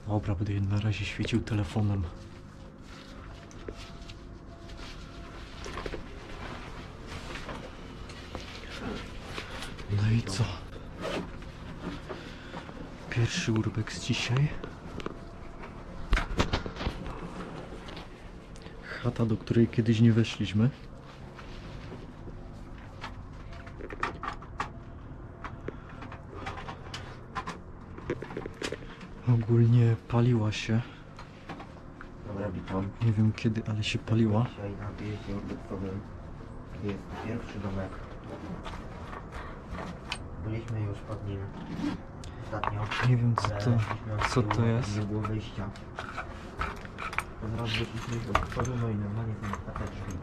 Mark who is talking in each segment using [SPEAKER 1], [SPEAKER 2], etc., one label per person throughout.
[SPEAKER 1] Dobra, będę na razie świecił telefonem. No i co? Pierwszy urbex dzisiaj. Chata, do której kiedyś nie weszliśmy. Ogólnie paliła się.
[SPEAKER 2] Dobra, witam.
[SPEAKER 1] Nie wiem kiedy, ale się paliła.
[SPEAKER 2] Dzisiaj na wyjeździe urbexowym jest pierwszy domek. Byliśmy już pod nim ostatnio.
[SPEAKER 1] Nie wiem
[SPEAKER 2] ale
[SPEAKER 1] co to jest.
[SPEAKER 2] Nie było wyjścia. Zaraz wyszliśmy do sporu, no i normalnie są otwarte drzwi.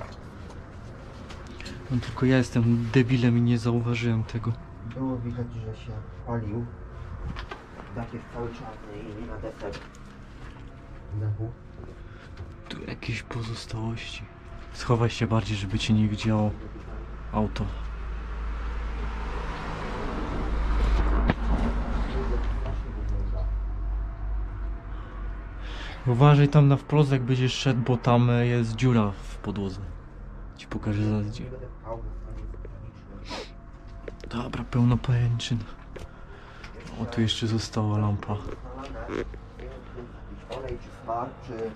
[SPEAKER 1] No tylko ja jestem debilem i nie zauważyłem tego.
[SPEAKER 2] Było widać, że się palił. Dach jest cały czarny i na desek dachu.
[SPEAKER 1] Tu jakieś pozostałości. Schowaj się bardziej, żeby cię nie widziało auto. Uważaj tam na wprost, jak będziesz szedł, bo tam jest dziura w podłodze. Ci pokażę zaraz gdzie.
[SPEAKER 2] Nie będę pchał, bo stanie jest tragiczny.
[SPEAKER 1] Dobra, pełno pajęczyn. O, tu jeszcze została lampa.
[SPEAKER 2] Olej czy spar, czy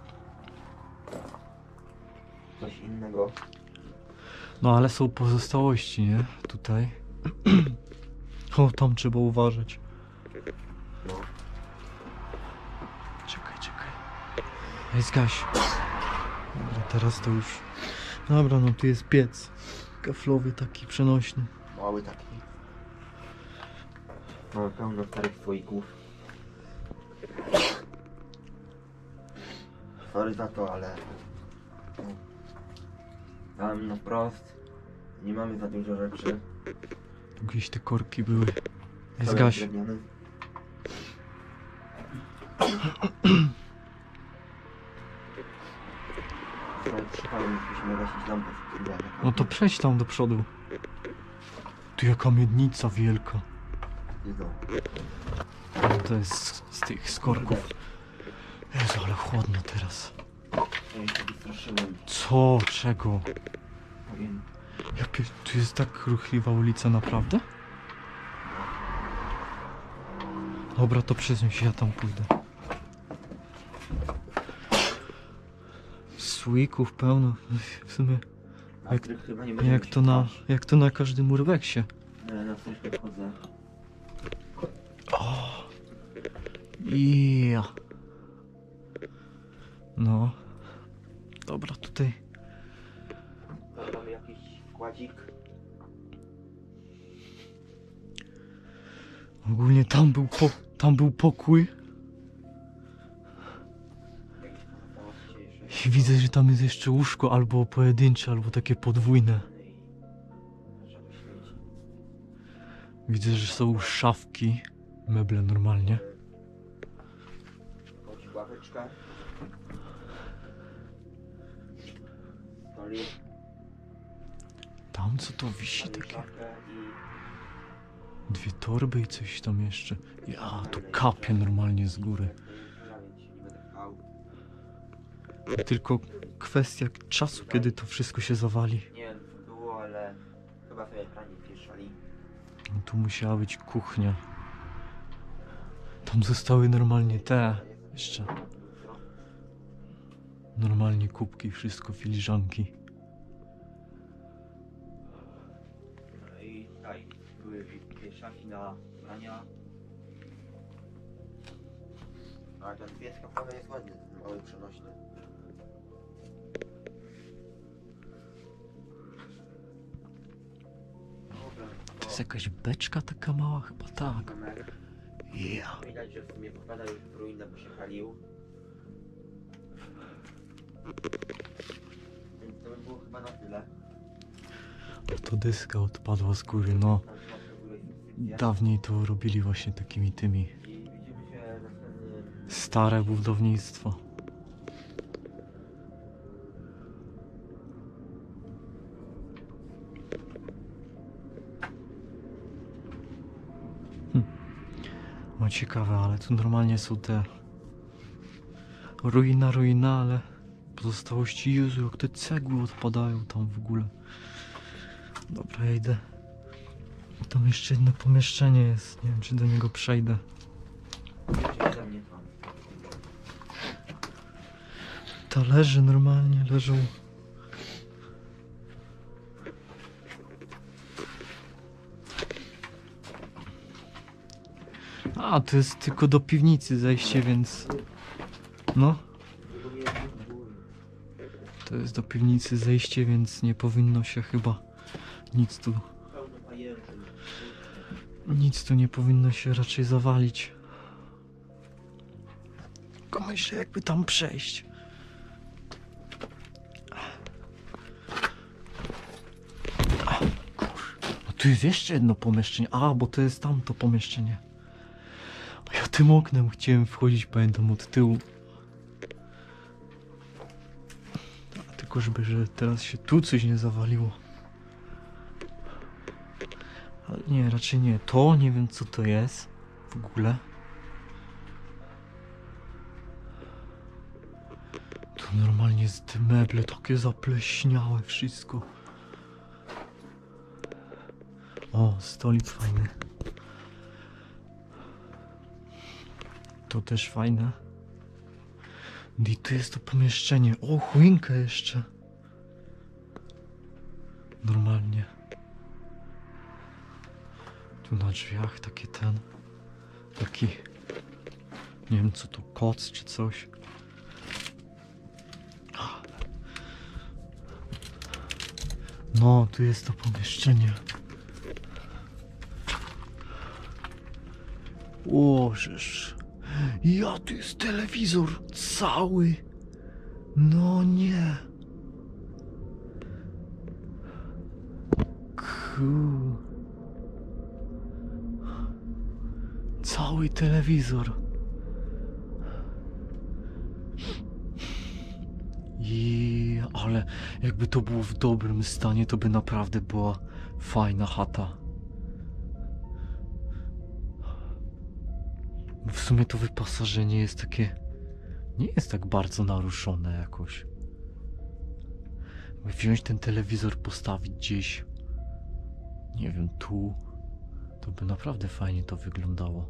[SPEAKER 2] coś innego.
[SPEAKER 1] No ale są pozostałości, nie? Tutaj. O, tam trzeba uważać.
[SPEAKER 2] No.
[SPEAKER 1] Czekaj. Ej, zgaś. Dobra, teraz to już... Dobra, no tu jest piec. Kaflowy taki przenośny.
[SPEAKER 2] Mały taki. Mamy pełno starych słoików. Sorry za to, ale... No. Tam na wprost nie mamy za dużo rzeczy.
[SPEAKER 1] Tu gdzieś te korki były. Ej,
[SPEAKER 2] Cały
[SPEAKER 1] zgaś.
[SPEAKER 2] drewniany. Nawet przypałem, musimy gasić lampę w tym.
[SPEAKER 1] No to przejdź tam do przodu. Tu jaka miednica wielka.
[SPEAKER 2] Widzą.
[SPEAKER 1] To jest z tych skorków. Jezu, ale chłodno teraz.
[SPEAKER 2] Ja się wystraszyłem.
[SPEAKER 1] Co? Czego?
[SPEAKER 2] Powiem.
[SPEAKER 1] Tu jest tak ruchliwa ulica, naprawdę? Dobra, to przesuń się, ja tam pójdę. Słoików pełno. W sumie
[SPEAKER 2] Na których chyba nie będziemy się pchać.
[SPEAKER 1] jak to na każdym urbexie.
[SPEAKER 2] Na coś podchodzę.
[SPEAKER 1] Ja. No. Dobra, tutaj.
[SPEAKER 2] Tam mamy jakiś kładzik.
[SPEAKER 1] Ogólnie tam był pokój. I widzę, że tam jest jeszcze łóżko albo pojedyncze, albo takie podwójne. Widzę, że są szafki, meble normalnie.
[SPEAKER 2] Chodzi ławeczka. Stolik.
[SPEAKER 1] Tam co to wisi takie?
[SPEAKER 2] Szafkę i...
[SPEAKER 1] Dwie torby i coś tam jeszcze. Ja, tu kapie normalnie z góry.
[SPEAKER 2] Nie będę pchał.
[SPEAKER 1] Tylko kwestia czasu, kiedy to wszystko się zawali.
[SPEAKER 2] Nie wiem co było, ale chyba sobie pranie pieszali.
[SPEAKER 1] No, tu musiała być kuchnia. Tam zostały normalnie te jeszcze. Normalnie kubki, wszystko, filiżanki.
[SPEAKER 2] No i tutaj były wieszaki na prania. A ten pies kapowy jest ładny, ten mały przenośny. Dobra,
[SPEAKER 1] To jest jakaś beczka taka mała? Chyba tak.
[SPEAKER 2] domek.
[SPEAKER 1] Ja.
[SPEAKER 2] Widać, że w sumie popada już w ruinę, bo się palił. Więc to by było chyba na tyle.
[SPEAKER 1] To deska odpadła z góry, no.
[SPEAKER 2] Tam w ogóle instrukcja.
[SPEAKER 1] Dawniej to robili właśnie takimi tymi.
[SPEAKER 2] I widzimy się następnym...
[SPEAKER 1] Stare budownictwo. No ciekawe, ale tu normalnie są te... Ruina, ale... Pozostałości, Jezu, jak te cegły odpadają tam w ogóle. Dobra, ja idę. Tam jeszcze jedno pomieszczenie jest, nie wiem czy do niego przejdę.
[SPEAKER 2] Jeszcze mnie tam.
[SPEAKER 1] Talerze normalnie leżą. A, to jest tylko do piwnicy zejście, więc... No. To jest do piwnicy zejście, więc nie powinno się chyba nic tu...
[SPEAKER 2] Pełno pajęczyn.
[SPEAKER 1] Nic tu nie powinno się raczej zawalić. Tylko myślę, jakby tam przejść. No tu jest jeszcze jedno pomieszczenie. A, bo to jest tamto pomieszczenie. A ja tym oknem chciałem wchodzić, pamiętam, od tyłu. A, tylko że teraz się tu coś nie zawaliło. Ale nie, raczej nie. To nie wiem co to jest w ogóle. Tu normalnie jest te meble takie zapleśniałe wszystko. O, stolik fajny. To też fajne. I tu jest to pomieszczenie. O, choinka jeszcze. Normalnie. Tu na drzwiach taki nie wiem co to, koc czy coś. No, tu jest to pomieszczenie. O, żeż. Ja, tu jest telewizor cały. No nie. Cały telewizor. Ale jakby to było w dobrym stanie, to by naprawdę była fajna chata. W sumie to wyposażenie jest takie... Nie jest tak bardzo naruszone jakoś. Wziąć ten telewizor, postawić gdzieś... Nie wiem, tu... To by naprawdę fajnie to wyglądało.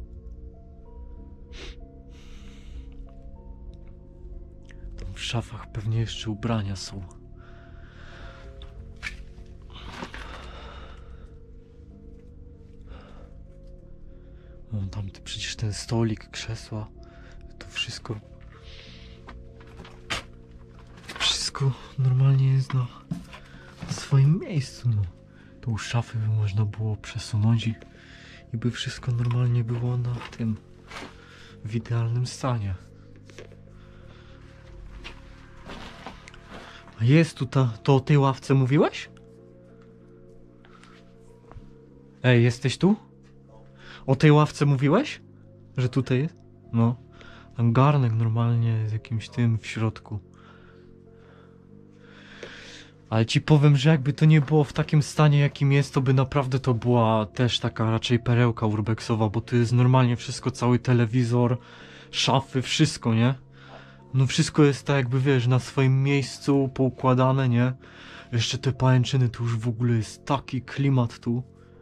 [SPEAKER 1] Tam w szafach pewnie jeszcze ubrania są. No, tam przecież ten stolik, krzesła, to wszystko... Wszystko normalnie jest na swoim miejscu, no. Tą szafę by można było przesunąć i by wszystko normalnie było na tym... w idealnym stanie. A jest tu to o tej ławce mówiłeś? Ej, jesteś tu? O tej ławce mówiłeś? Że tutaj jest? No. Tam garnek normalnie z jakimś tym w środku. Ale ci powiem, że jakby to nie było w takim stanie jakim jest, to by naprawdę to była też taka raczej perełka urbexowa, bo tu jest normalnie wszystko, cały telewizor, szafy, wszystko, nie? No wszystko jest tak jakby, wiesz, na swoim miejscu poukładane, nie? Jeszcze te pajęczyny, tu już w ogóle jest taki klimat tu.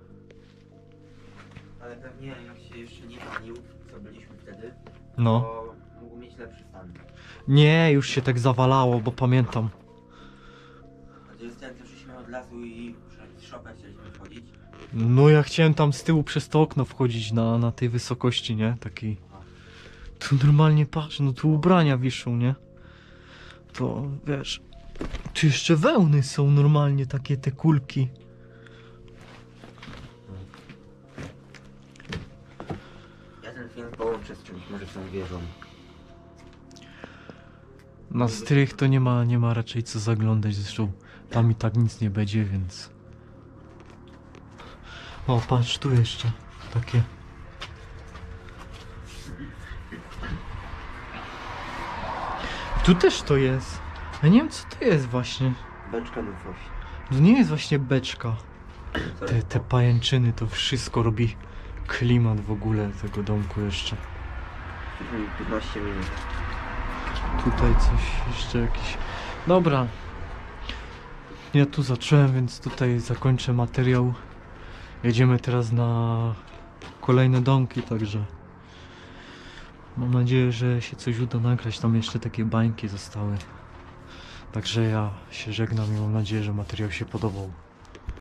[SPEAKER 2] Ale pewnie jak się jeszcze nie palił, co byliśmy wtedy,
[SPEAKER 1] No.
[SPEAKER 2] to mógł mieć lepszy stan.
[SPEAKER 1] Nie, już się tak zawalało, bo pamiętam.
[SPEAKER 2] A to jest ten, co szliśmy od lasu i przez szopę chcieliśmy wchodzić.
[SPEAKER 1] No ja chciałem tam z tyłu przez to okno wchodzić na tej wysokości, nie? Takiej. Tu normalnie patrz, no tu ubrania wiszą, nie? To wiesz. Tu jeszcze wełny są normalnie, takie te kulki.
[SPEAKER 2] Ja ten film połączę z czymś, może z tą wieżą.
[SPEAKER 1] Na strych to nie ma raczej co zaglądać, zresztą tam i tak nic nie będzie, więc... O, patrz, tu jeszcze takie... Tu też to jest. Ja nie wiem co to jest właśnie.
[SPEAKER 2] Beczka lub coś.
[SPEAKER 1] To nie jest właśnie beczka. Te pajęczyny to wszystko robi klimat w ogóle tego domku jeszcze.
[SPEAKER 2] 15 minut.
[SPEAKER 1] Tutaj coś jeszcze jakiś... Dobra. Ja tu zacząłem, więc tutaj zakończę materiał. Jedziemy teraz na kolejne domki, także mam nadzieję, że się coś uda nagrać. Tam jeszcze takie bańki zostały. Także ja się żegnam i mam nadzieję, że materiał się podobał.